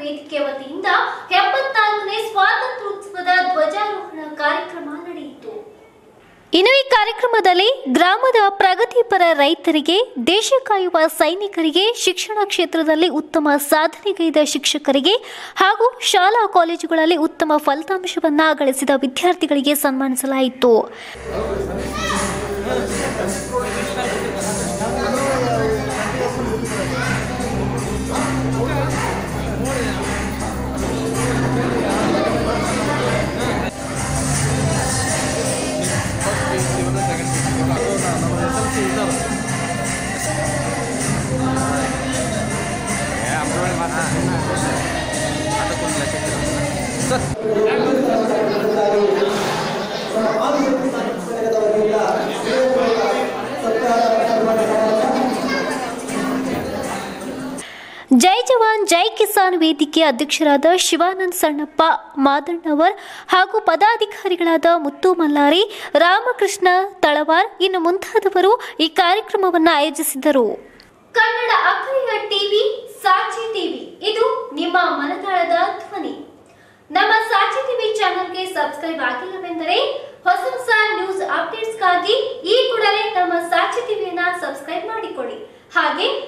ವೇದಿಕೆ ವತಿಯಿಂದ 74ನೇ ಸ್ವಾತಂತ್ರ್ಯೋತ್ಸವದ ಧ್ವಜಾರೋಹಣ ಕಾರ್ಯಕ್ರಮ ನಡೆಯಿತು. ಇನ್ನು ಈ ಕಾರ್ಯಕ್ರಮದಲ್ಲಿ ಗ್ರಾಮದ ಪ್ರಗತಿಪರ ರೈತರಿಗೆ, ದೇಶ ಕಾಯುವ ಸೈನಿಕರಿಗೆ, ಶಿಕ್ಷಣ ಕ್ಷೇತ್ರದಲ್ಲಿ ಉತ್ತಮ ಸಾಧನೆಗೈದ ಶಿಕ್ಷಕರಿಗೆ ಹಾಗೂ ಶಾಲಾ ಕಾಲೇಜುಗಳಲ್ಲಿ ಉತ್ತಮ ಫಲಿತಾಂಶವನ್ನು ಗಳಿಸಿದ ವಿದ್ಯಾರ್ಥಿಗಳಿಗೆ ಸನ್ಮಾನಿಸಲಾಯಿತು. ಜೈ ಜವಾನ್ ಜೈ ಕಿಸಾನ್ ವೇದಿಕೆ ಅಧ್ಯಕ್ಷರಾದ ಶಿವಾನಂದ ಸಣ್ಣಪ್ಪ ಮಾದಣ್ಣವರ್ ಹಾಗೂ ಪದಾಧಿಕಾರಿಗಳಾದ ಮುತ್ತು ಮಲ್ಲಾರಿ, ರಾಮಕೃಷ್ಣ ತಳವಾರ್ ಇನ್ನು ಮುಂತಾದವರು ಈ ಕಾರ್ಯಕ್ರಮವನ್ನು ಆಯೋಜಿಸಿದರು. ಕನ್ನಡ ಅಖರಿಯ ಟಿವಿ ಸಾಕ್ಷಿ ಟಿವಿ, ಇದು ನಿಮ್ಮ ಮನದಾಳದ ಧ್ವನಿ. ನಮ್ಮ ಸಾಕ್ಷಿ ಟಿವಿ ಚಾನೆಲ್ಗೆ ಸಬ್ಸ್ಕ್ರೈಬ್ ಆಗಿಲ್ಲವೆಂದರೆ ಹೊಸ ಹೊಸ ನ್ಯೂಸ್ ಅಪ್ಡೇಟ್ಸ್ಗಾಗಿ ಈ ಕೂಡಲೇ ನಮ್ಮ ಸಾಕ್ಷಿ ಟಿವಿಯನ್ನು ಸಬ್ಸ್ಕ್ರೈಬ್ ಮಾಡಿಕೊಳ್ಳಿ. ಹಾಗೆ